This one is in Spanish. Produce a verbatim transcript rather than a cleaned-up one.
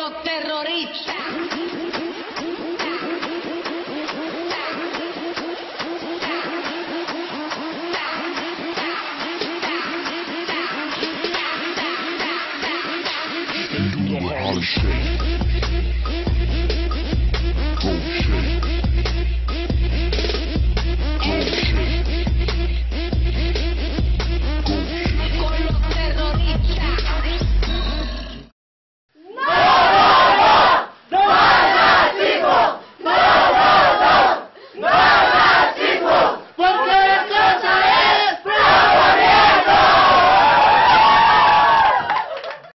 los terroristas. And you know how to shake.